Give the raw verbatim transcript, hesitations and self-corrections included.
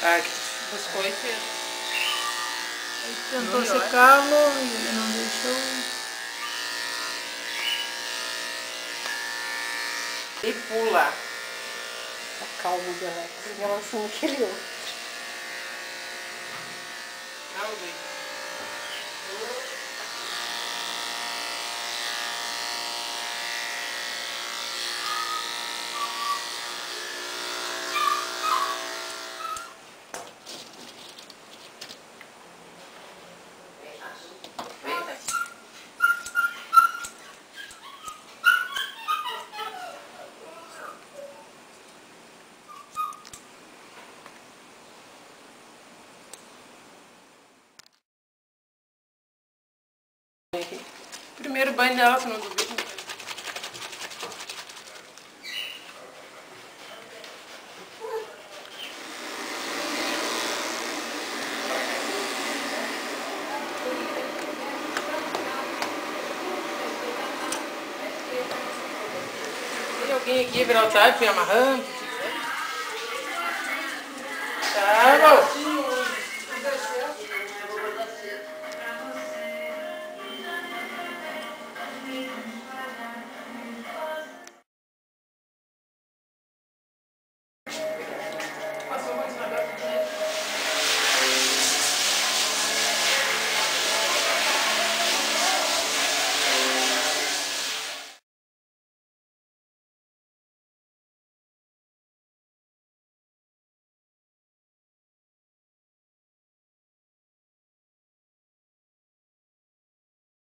Ah, que biscoito. Aí tentou secá-lo e ele não deixou. E pula. A calma dela em relação àquele outro. Ah, o doido. Primeiro banho dela, se não duvido. Tem alguém aqui virar o tarde, me amarrando. Tá bom.